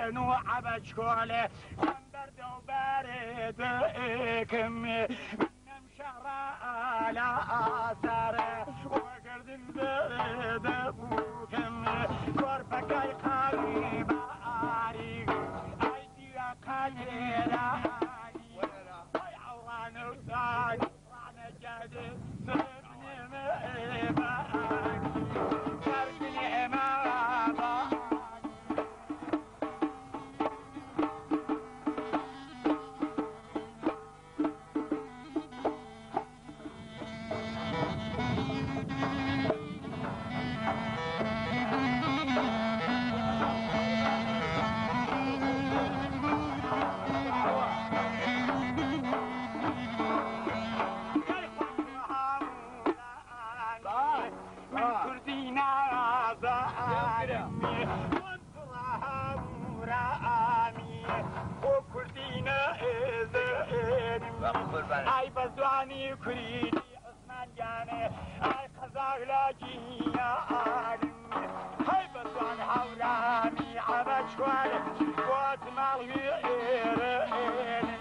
نو عبج كوله برد وبارد كم شهر على آثاره وقرد البرد بوكم قربك يقارب عاريق أيدي قادر عاريق وي عوران وثاني رانا جادي سربني مباني سربني مباني اي بزواني كريدي عثمان جاني اي خزاغلاجي يا عالمي هاي بزواني حولاني عبج كوالي قوات مالغي إيريني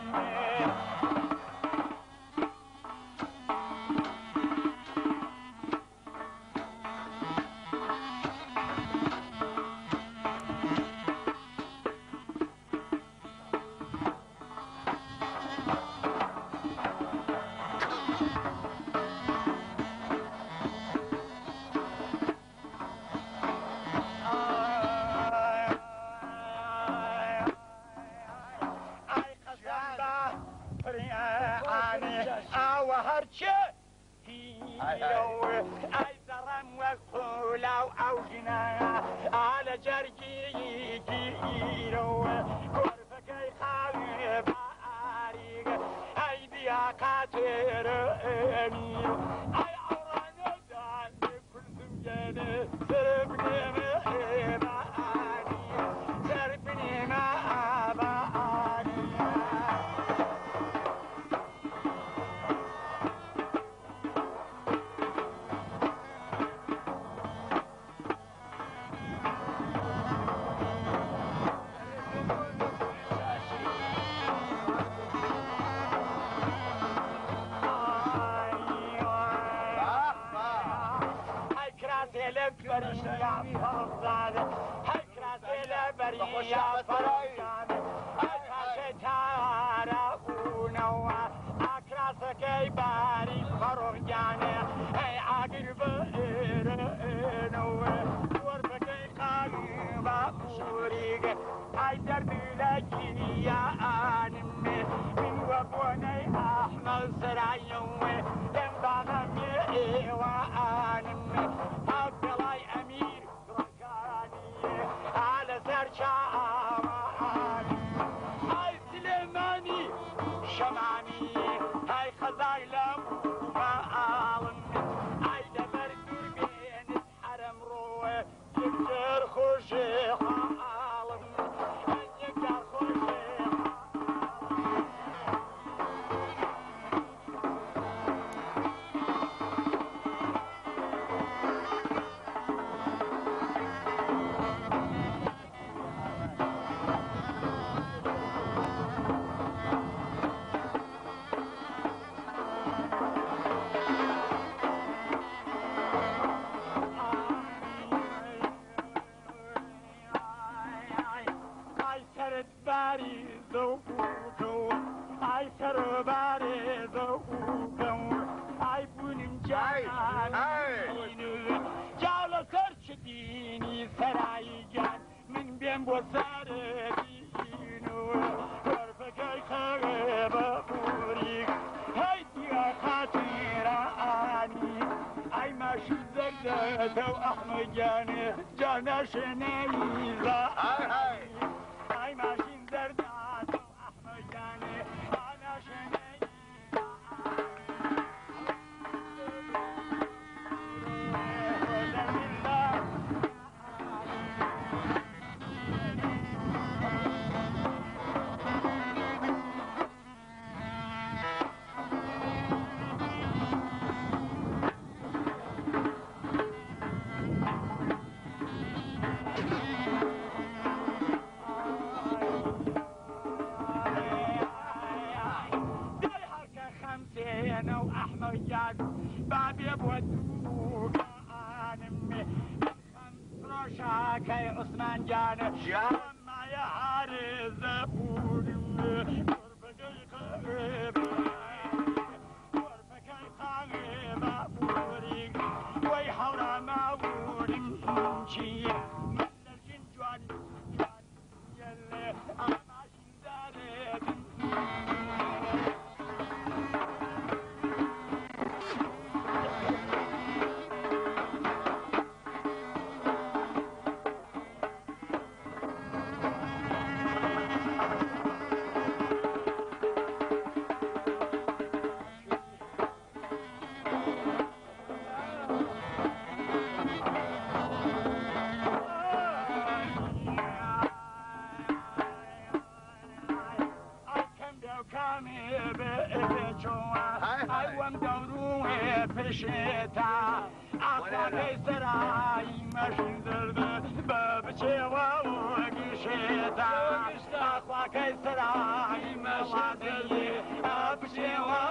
اي زرم وقولا وعوجنا على جرجي جيرو قربك يخالف عاريق اي بيا قاتر امير اي عوران دان كل سمجاني سربني مهباني سربني مهباني بريا فرزان هكرا إلى بريا فرزان هكرا تارا ونوا هكرا سكي باري فرزان هي عقل بيرنو وربكي قلبا بوريق هاي دربي لكي يا آنمي من وبوني أحمد سرايوي ينبغى مي وآنمي أمير ركاني على سرشاماني هاي سليماني شماني هاي خزايلم ومعالم هاي دبر دربين حرم روح يقدر خوشي عالم يقدر خوشي احمد جاني جانا شنيزة هاي ماشين زردات احمد جاني جانا شنيزة احمد جان بابي بودو كانم روشاكي عثمان جان ما يا حارس بودم قربكي قرب قربكي قرب بوري وي حورا ما بورم شي ملجن جوان يلي أماشين دارت شتا أخواني سراي ماشين درد بابتي ووقي شتا أخواني سراي ماشين درد بابتي